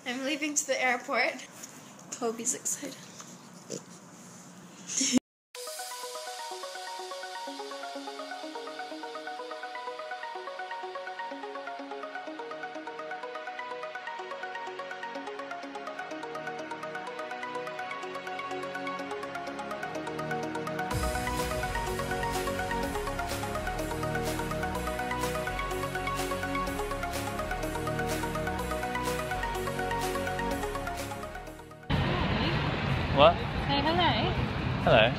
I'm leaving to the airport. Kobe's excited. What? Say hello. Hello.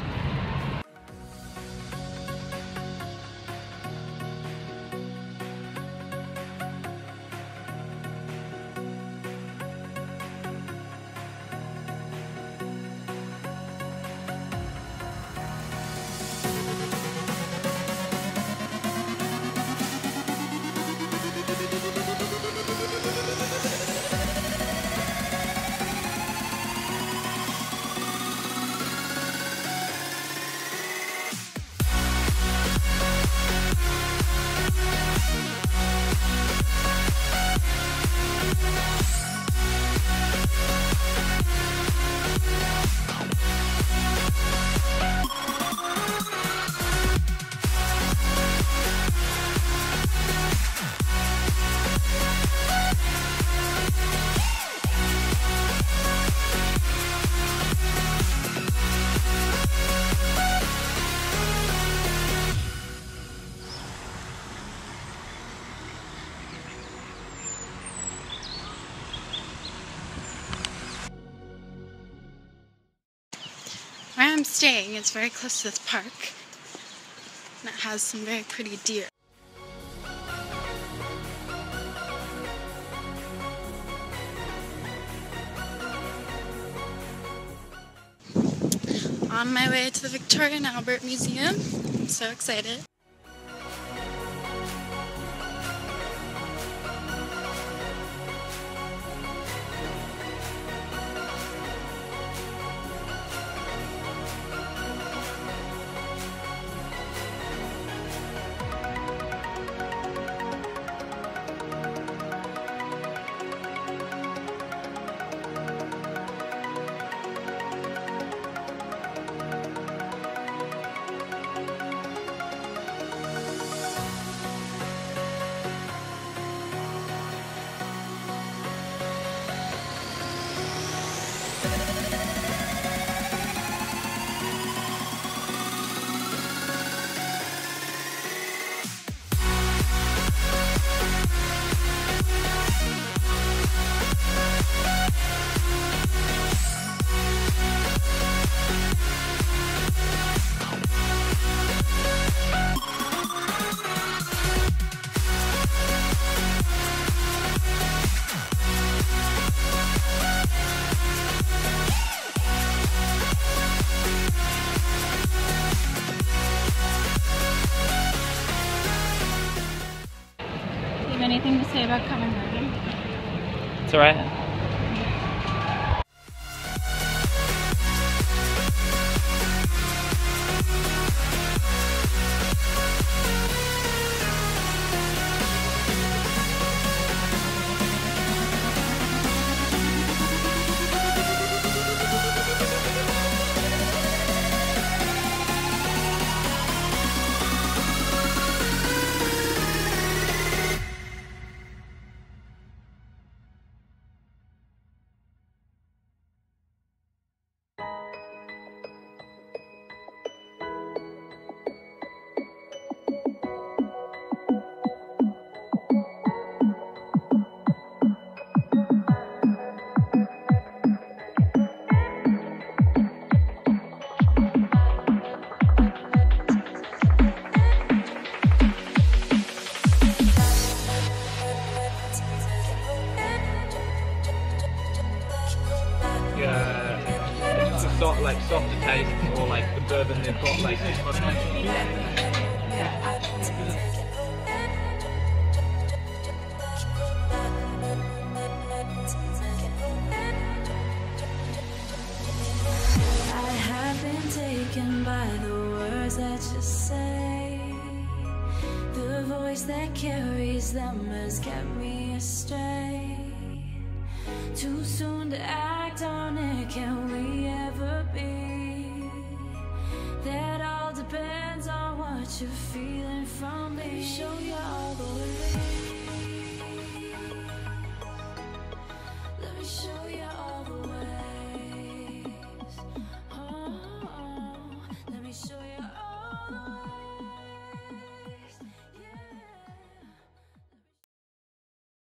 Where I'm staying is very close to this park, and it has some very pretty deer. On my way to the Victoria and Albert Museum. I'm so excited. Anything to say about Covent Garden? It's alright. Like softer taste, or like the bourbon they've got like I have been taken by the words that you say. The voice that carries them has kept me astray. Too soon to act on it, can we ever be? That all depends on what you're feeling from me. Show you all the way.